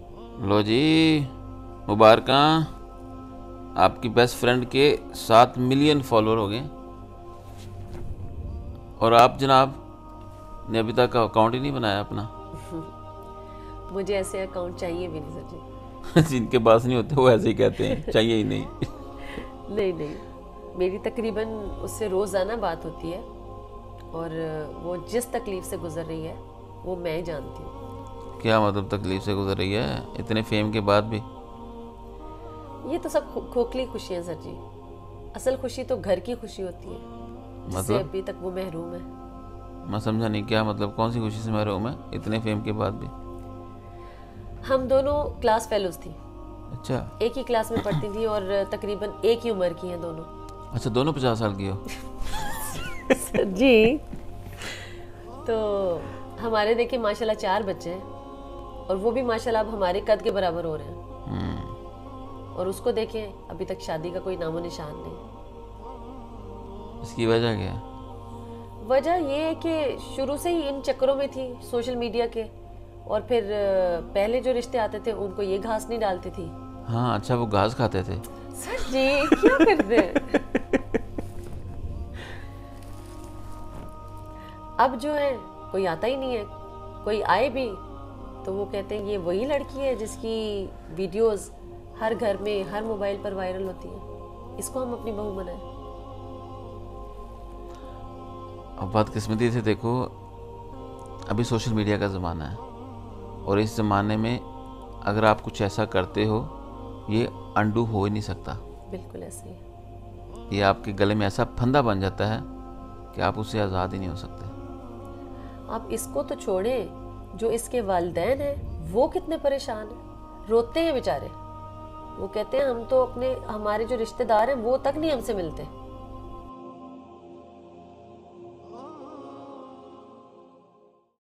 लो जी, मुबारक, आपकी best friend के 7 million follower हो गए और आप जनाब ने अभी तक अकाउंट ही नहीं बनाया अपना। मुझे ऐसे अकाउंट चाहिए भी नहीं सर जी। जिनके पास नहीं होते वो ऐसे ही कहते हैं चाहिए ही नहीं। नहीं नहीं, मेरी तकरीबन उससे रोज़ाना बात होती है और वो जिस तकलीफ़ से गुजर रही है वो मैं ही जानती हूँ। क्या मतलब तकलीफ से गुजर रही है इतने फेम के बाद भी? ये तो सब खोखली खुशी है सर जी। असल खुशी तो घर की खुशी होती है जिससे मतलब अभी तक वो महरूम है। मैं समझा नहीं, क्या मतलब कौन सी खुशी से महरूम है इतने फेम के बाद भी? हम दोनों क्लास फेलोज थी, अच्छा। एक ही क्लास में पढ़ती थी और तकरीबन एक ही उम्र की हैं दोनों। अच्छा, दोनों 50 साल की हो? सर जी, तो हमारे देखिए माशाल्लाह 4 बच्चे हैं और वो भी माशाल्लाह अब हमारे कद के बराबर हो रहे हैं और उसको देखें अभी तक शादी का कोई नामो निशान नहीं। इसकी वजह क्या है? वजह ये है कि शुरू से ही इन चक्करों में थी सोशल मीडिया के, और फिर पहले जो रिश्ते आते थे उनको ये घास नहीं डालती थी। हाँ, अच्छा, वो घास खाते थे? सर जी क्या कर रहे हैं? अब जो है कोई आता ही नहीं है, कोई आए भी तो वो कहते हैं ये वही लड़की है जिसकी वीडियोस हर घर में हर मोबाइल पर वायरल होती है, इसको हम अपनी बहू बनाएं। अब बदकिस्मती से देखो, अभी सोशल मीडिया का ज़माना है और इस ज़माने में अगर आप कुछ ऐसा करते हो ये अंडू हो ही नहीं सकता। बिल्कुल ऐसे ही। ये आपके गले में ऐसा फंदा बन जाता है कि आप उससे आज़ाद ही नहीं हो सकते। आप इसको तो छोड़ें, जो इसके वालिदैन हैं वो कितने परेशान हैं, रोते हैं बेचारे। वो कहते हैं हम तो अपने हमारे जो रिश्तेदार हैं वो तक नहीं हमसे मिलते।